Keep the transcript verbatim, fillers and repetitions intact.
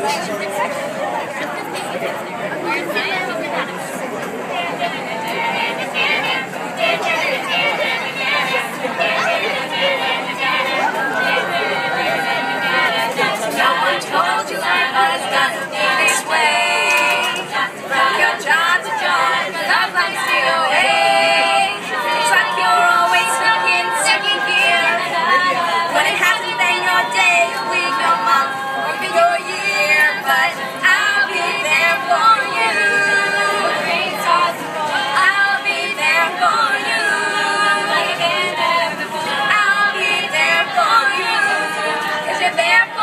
Told you I was gonna be this way. From your job to job, love life's the way. It's like you're always stuck in second gear. When it happens, then your day, your week, your month, or your year. But I'll be there for you. I'll be there for you. I'll be there for you. 'Cause you're there for